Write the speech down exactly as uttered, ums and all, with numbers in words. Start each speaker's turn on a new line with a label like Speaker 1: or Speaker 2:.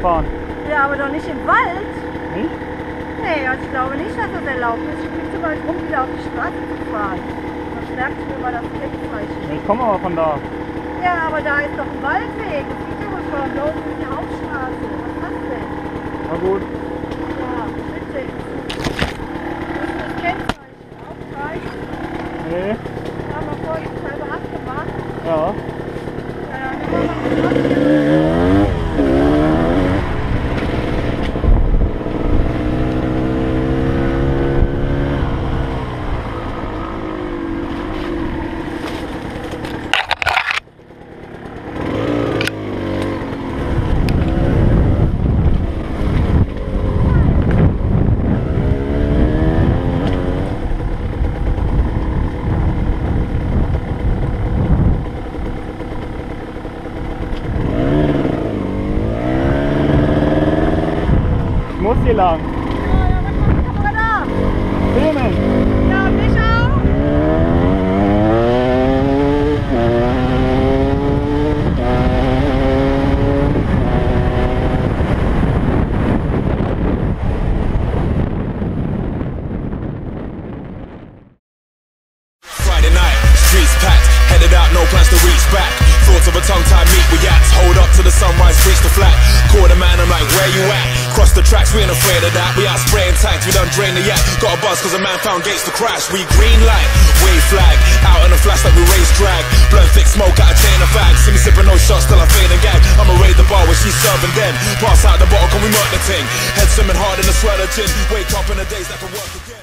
Speaker 1: fahren.
Speaker 2: Ja, aber doch nicht im Wald.
Speaker 1: Nicht?
Speaker 2: Nee, also ich glaube nicht, dass das erlaubt ist. Ich bin zu weit rum, wieder auf die Straße zu fahren. Sonst merkt mir mal das Kennzeichen.
Speaker 1: Ich komme aber von da.
Speaker 2: Ja, aber da ist doch ein Waldweg. Das geht ja wohl schon. Da unten ist die Hauptstraße. Was ist das denn?
Speaker 1: Na gut.
Speaker 2: Ja, bitte. Das ist das Kennzeichen. Aufreichen.
Speaker 1: Nee.
Speaker 2: Da haben wir vorsichtshalber abgemacht.
Speaker 1: Ja.
Speaker 2: Ja, dann nehmen wir mal das.
Speaker 1: Muss hier lang.
Speaker 2: Ja, ja, was macht der da?
Speaker 1: Filmen.
Speaker 2: Ja, mich auch.
Speaker 3: Friday night, streets packed, headed out, no plans to reach back. Thoughts of a tongue-tied meet with yaks. Hold up to the sunrise, reach the flat. Call the man, I'm like, where you at? Cross the tracks, we ain't afraid of that. We out spraying tanks, we done drain the yak. Got a buzz cause a man found gates to crash. We green light, wave flag. Out in the flash like we race drag. Blowing thick smoke out a chain of fags. See me sipping no shots till I fade and gag. I'ma raid the bar when she's serving them. Pass out the bottle, can we murk the ting? Head swimming hard in the swell of gin. Wake up in the days that can work again.